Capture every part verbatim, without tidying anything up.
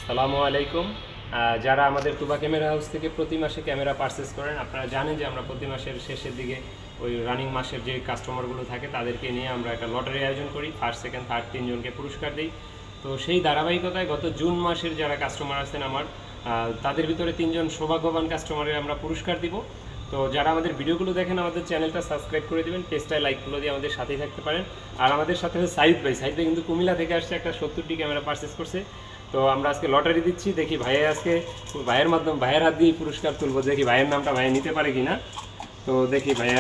আসসালামু আলাইকুম। যারা আমাদের তুবা ক্যামেরা হাউস থেকে প্রতি মাসে ক্যামেরা পারচেস করেন, আপনারা জানেন যে আমরা প্রতি মাসের শেষের দিকে ওই রানিং মাসের যে কাস্টমারগুলো থাকে তাদেরকে নিয়ে আমরা একটা লটারি আয়োজন করি। ফার্স্ট সেকেন্ড থার্ড তিনজনকে পুরস্কার দিই। তো সেই ধারাবাহিকতায় গত জুন মাসের যারা কাস্টমার আছেন আমার, তাদের ভিতরে তিনজন সৌভাগ্যবান কাস্টমারের আমরা পুরস্কার দিব। তো যারা আমাদের ভিডিওগুলো দেখেন আমাদের চ্যানেলটা সাবস্ক্রাইব করে দেবেন, পেজটায় লাইকগুলো দিয়ে আমাদের সাথেই থাকতে পারেন। আর আমাদের সাথে সাইদ ভাই, সাইদ ভাই কিন্তু কুমিল্লা থেকে আসছে, একটা সত্তরটি ক্যামেরা পারচেস করছে। তো আমরা আজকে লটারি দিচ্ছি, দেখি ভাইয়া আজকে ভাইয়ের মাধ্যমে ভাইয়ের হাত দিয়ে পুরস্কার তুলবো, দেখি ভাইয়ের নামটা ভাই নিতে পারে কি না। তো দেখি ভাইয়া,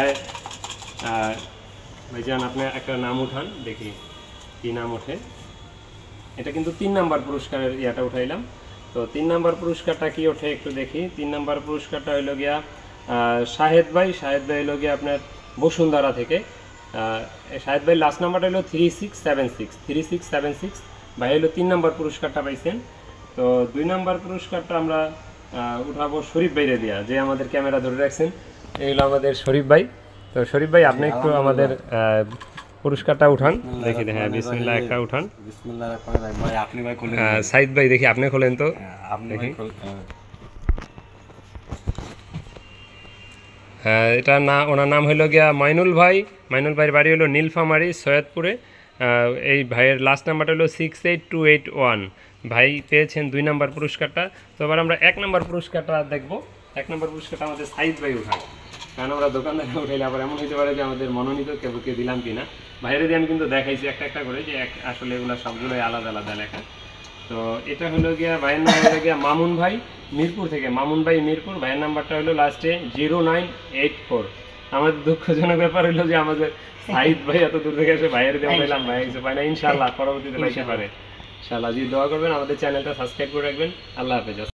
ভাইজান আপনি একটা নাম উঠান, দেখি কি নাম ওঠে। এটা কিন্তু তিন নাম্বার পুরস্কারের ইয়াটা উঠাইলাম। তো তিন নাম্বার পুরস্কারটা কি ওঠে একটু দেখি। তিন নাম্বার পুরস্কারটা হইল গিয়া শাহেদ ভাই, শাহেদ ভাই হইল গিয়া আপনার বসুন্ধরা থেকে। শাহেদ ভাই লাস্ট নাম্বারটা হলো three six seven six three six seven six ভাই হলো তিন নম্বর পুরস্কারটা পাইছেন। তো দুই নম্বর পুরস্কারটা আমরা উঠাবো শরীফ ভাইরে দিয়া, যে আমাদের ক্যামেরা ধরে রাখছেন। এই হলো আমাদের শরীফ ভাই। তো শরীফ ভাই আপনি একটু আমাদের পুরস্কারটা উঠান, দেখি। হ্যাঁ বিসমিল্লাহ একটা উঠান। সাইদ ভাই দেখি আপনি খোলেন তো। হ্যাঁ, এটা না, ওনার নাম হইল গিয়া মাইনুল ভাই। মাইনুল ভাইয়ের বাড়ি হলো নীলফামারী সৈয়দপুরে। এই ভাইয়ের লাস্ট নাম্বারটা হলো six eight two eight one. ভাই পেয়েছেন দুই নাম্বার পুরস্কারটা। তো এবার আমরা এক নাম্বার পুরস্কারটা দেখব। এক নাম্বার পুরস্কারটা আমাদের সাইদ ভাই উঠায়, কারণ আমরা দোকানদারে উঠাইলে আবার এমন হতে পারে যে আমাদের মনোনীত কেবুকে দিলাম কিনা। ভাইয়ের দিয়ে আমি কিন্তু দেখাইছি একটা একটা করে, যে এক আসলে এগুলো সবগুলোই আলাদা আলাদা লেখা। তো এটা হলো গিয়া ভাইয়ের নাম হলো গিয়া মামুন ভাই মিরপুর থেকে। মামুন ভাই মিরপুর, ভাইয়ের নাম্বারটা হলো লাস্টে জিরো নাইন এইট ফোর। আমাদের দুঃখজনক ব্যাপার হলো যে আমাদের সাইদ ভাই এত দূর থেকে এসে ভাইয়ের দিয়ে পেলাম, ভাই কিছু পাই না। ইনশাল্লাহ পরবর্তীতে পাইতে পারে। ইনশাল্লাহ যদি দোয়া করবেন, আমাদের চ্যানেলটা সাবস্ক্রাইব করে রাখবেন। আল্লাহ হাফেজ।